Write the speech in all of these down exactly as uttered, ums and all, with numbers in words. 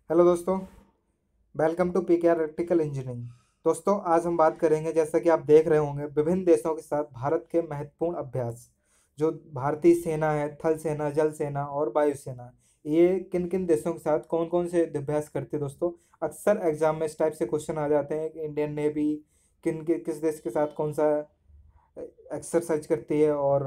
Hello दोस्तों, welcome to P K R electrical engineering. दोस्तों, आज हम बात करेंगे, जैसा कि आप देख रहे होंगे, विभिन्न देशों के साथ भारत के महत्वपूर्ण अभ्यास। जो भारतीय सेना है, थल सेना, जल सेना और वायुसेना, ये किन किन देशों के साथ कौन कौन से अभ्यास करते हैं दोस्तों। अक्सर एग्जाम में इस टाइप से क्वेश्चन आ जाते हैं कि इंडियन नेवी किन के किस देश के साथ कौन सा एक्सरसाइज करती है, और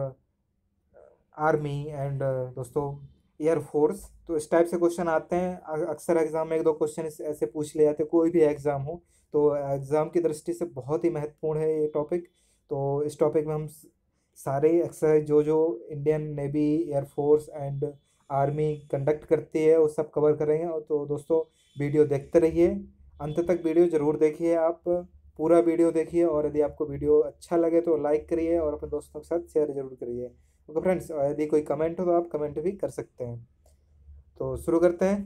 आर्मी एंड दोस्तों एयरफोर्स। तो इस टाइप से क्वेश्चन आते हैं। अ- अक्सर एग्जाम में एक दो क्वेश्चन ऐसे पूछ ले जाते हैं, कोई भी एग्जाम हो। तो एग्जाम की दृष्टि से बहुत ही महत्वपूर्ण है ये टॉपिक। तो इस टॉपिक में हम स- सारे एक्सरसाइज जो जो Indian navy, air force and army conduct करती है वो सब कवर करेंगे। और तो दोस्तों, वीडियो देखते रहिए, अंत तक वीडियो ज़रूर देखिए। आप पूरा वीडियो देखिए, और यदि आपको वीडियो अच्छा लगे तो लाइक करिए और अपने दोस्तों के साथ शेयर जरूर करिए। ओके फ्रेंड्स, यदि कोई कमेंट हो तो आप कमेंट भी कर सकते हैं। तो शुरू करते हैं।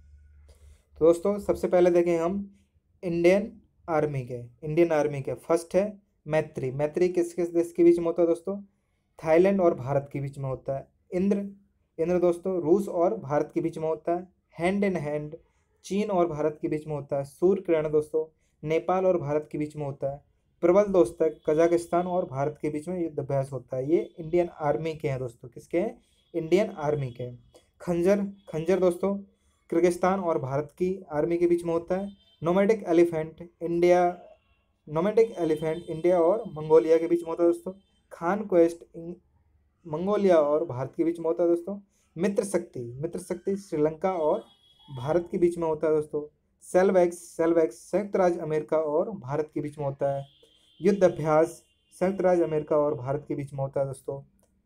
तो दोस्तों, सबसे पहले देखें हम इंडियन आर्मी के इंडियन आर्मी के फर्स्ट है मैत्री। मैत्री किस किस देश के बीच में होता है दोस्तों? थाईलैंड और भारत के बीच में होता है। इंद्र इंद्र दोस्तों रूस और भारत के बीच में होता है। हैंड इन हैंड चीन और भारत के बीच में होता है। सूर्य किरण दोस्तों नेपाल और भारत के बीच में होता है। प्रबल दोस्तक कजाकिस्तान और भारत के बीच में युद्ध अभ्यास होता है। ये इंडियन आर्मी के हैं दोस्तों। किसके हैं? इंडियन आर्मी के। खंजर खंजर दोस्तों किर्गिस्तान और भारत की आर्मी के बीच में होता है। Nomadic elephant India nomadic elephant India और मंगोलिया के बीच में होता है दोस्तों। खान क्वेस्ट मंगोलिया और भारत के बीच में होता है दोस्तों। मित्र शक्ति मित्र शक्ति श्रीलंका और भारत के बीच में होता है दोस्तों। सेल्वैक्स सेल्वैक्स संयुक्त राज्य अमेरिका और भारत के बीच में होता है। युद्ध अभ्यास संयुक्त राज्य अमेरिका और भारत के बीच में होता है दोस्तों।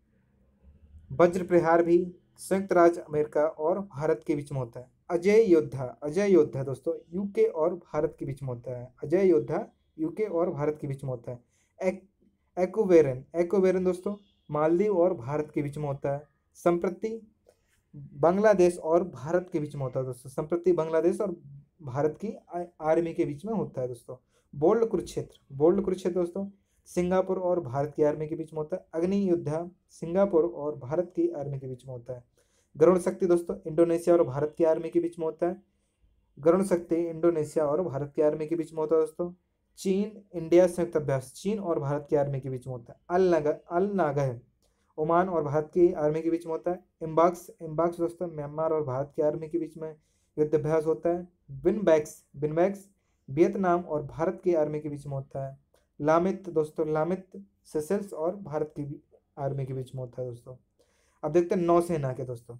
वज्र प्रहार भी संयुक्त राज्य अमेरिका और भारत के बीच में होता है। अजय योद्धा अजय योद्धा दोस्तों यूके और भारत के बीच में होता है। अजय योद्धा यूके और भारत के बीच में होता है। एक, एक्वेरन एक्वेरन दोस्तों मालदीव और भारत के बीच में होता है। संप्रति बांग्लादेश और भारत के बीच में होता है दोस्तों। संप्रति बांग्लादेश और भारत की आ- आर्मी के बीच में होता है दोस्तों। बोल्ड कुरुक्षेत्र बोल्ड कुरुक्षेत्र दोस्तों सिंगापुर और भारत की आर्मी के बीच में होता है। अग्नि युद्ध सिंगापुर और भारत की आर्मी के बीच में होता है। गरुण शक्ति दोस्तों इंडोनेशिया और भारत की आर्मी के बीच में होता है। गरुण शक्ति इंडोनेशिया और भारत की आर्मी के बीच में होता है दोस्तों। चीन इंडिया संयुक्त अभ्यास चीन और भारत की आर्मी के बीच में होता है। अल नग अल नागह ओमान और भारत की आर्मी के बीच में होता है। इम्बाक्स इम्बाक्स दोस्तों म्यांमार और भारत की आर्मी के बीच में युद्ध अभ्यास होता है। विनबैक्स विनबैक्स वियतनाम और भारत की आर्मी के बीच में होता है। लामित दोस्तों लामित सेशल्स और भारत की आर्मी के बीच में होता है दोस्तों। अब देखते हैं नौसेना के दोस्तों।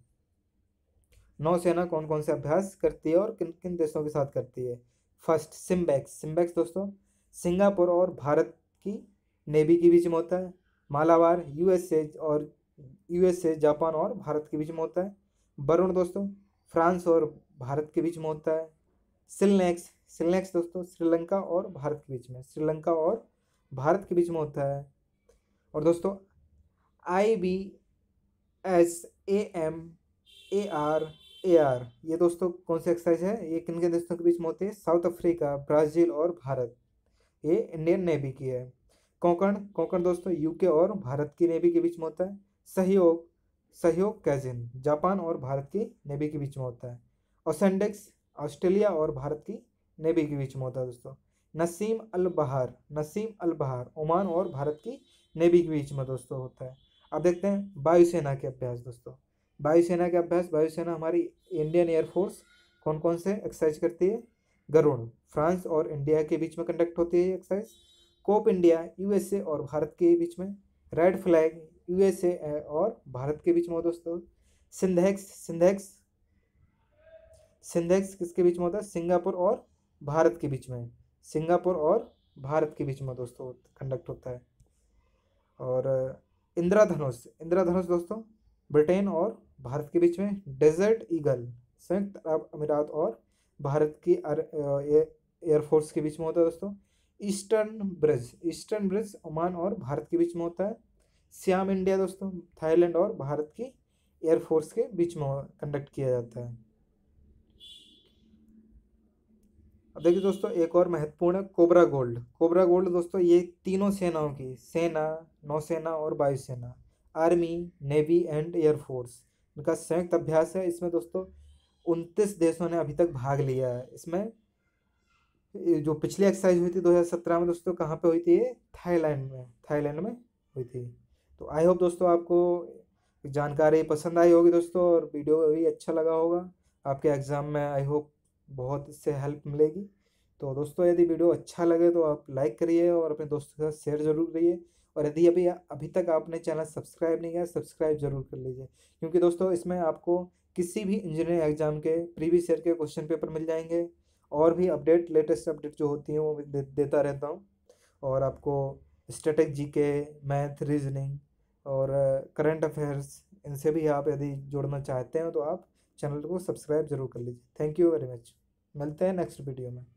नौसेना कौन कौन से अभ्यास करती है और किन किन देशों के साथ करती है। फर्स्ट सिम्बैक्स सिम्बैक्स दोस्तों सिंगापुर और भारत की नेवी के बीच में होता है। मालाबार यूएसए और यूएसए जापान और भारत के बीच में होता है। वरुण दोस्तों फ्रांस और भारत के बीच में होता है। सिलनेक्स सिलनेक्स दोस्तों श्रीलंका और भारत के बीच में श्रीलंका और भारत के बीच में होता है। और दोस्तों I B S A M A R A R ये दोस्तों कौन सी एक्सरसाइज है? ये किन किन देशों के बीच में होती है? साउथ अफ्रीका, ब्राज़ील और भारत। ये इंडियन नेवी की है। कोंकण कोंकण दोस्तों यूके और भारत की नेवी के बीच में होता है। सहयोग सहयोग कैजिन जापान और भारत की नेवी के बीच में होता है। ओसेंडेक्स ऑस्ट्रेलिया और भारत की नेवी के बीच में होता है दोस्तों। नसीम अल बहार नसीम अल बहार ओमान और भारत की नेवी के बीच में दोस्तों होता है। अब देखते हैं वायुसेना के अभ्यास दोस्तों। वायुसेना के अभ्यास वायुसेना हमारी इंडियन एयरफोर्स कौन कौन से एक्सरसाइज करती है? गरुड़ फ्रांस और इंडिया के बीच में कंडक्ट होती है एक्सरसाइज। कोप इंडिया यूएसए और भारत के बीच में। रेड फ्लैग यूएसए और भारत के बीच में हो दोस्तों। सिंधेक्स सिंधेक्स सिंधेक्स किसके बीच में होता है? सिंगापुर और भारत के बीच में। सिंगापुर और भारत के बीच में दोस्तों कंडक्ट होता है। और इंद्रधनुष इंद्रधनुष दोस्तों ब्रिटेन और भारत के बीच में। डेजर्ट ईगल संयुक्त अरब अमीरात और भारत की एयरफोर्स के बीच में होता है दोस्तों। Eastern bridge eastern bridge Oman और भारत के बीच में होता है। श्याम इंडिया दोस्तों थाईलैंड और भारत की एयरफोर्स के बीच में कंडक्ट किया जाता है। अब देखिए दोस्तों, एक और महत्वपूर्ण है कोबरा गोल्ड कोबरा गोल्ड दोस्तों ये तीनों सेनाओं की सेना, नौसेना और वायुसेना, आर्मी, नेवी एंड एयरफोर्स, इनका संयुक्त अभ्यास है। इसमें दोस्तों उनतीस देशों ने अभी तक भाग लिया है इसमें। ये जो पिछली एक्सरसाइज हुई थी दो हज़ार सत्रह में दोस्तों, कहाँ पे हुई थी ये? थाईलैंड में, थाईलैंड में हुई थी। तो आई होप दोस्तों आपको जानकारी पसंद आई होगी दोस्तों, और वीडियो भी अच्छा लगा होगा। आपके एग्ज़ाम में आई होप बहुत इससे हेल्प मिलेगी। तो दोस्तों यदि वीडियो अच्छा लगे तो आप लाइक करिए और अपने दोस्तों के साथ शेयर जरूर करिए। और यदि अभी अभी तक आपने चैनल सब्सक्राइब नहीं किया, सब्सक्राइब जरूर कर लीजिए, क्योंकि दोस्तों इसमें आपको किसी भी इंजीनियरिंग एग्जाम के प्रीवियस ईयर के क्वेश्चन पेपर मिल जाएंगे, और भी अपडेट, लेटेस्ट अपडेट जो होती हैं वो मैं दे, देता रहता हूँ। और आपको स्टैटिक जीके, मैथ, रीजनिंग और करंट अफेयर्स, इनसे भी आप यदि जुड़ना चाहते हैं तो आप चैनल को सब्सक्राइब जरूर कर लीजिए। Thank you very much. मिलते हैं नेक्स्ट वीडियो में।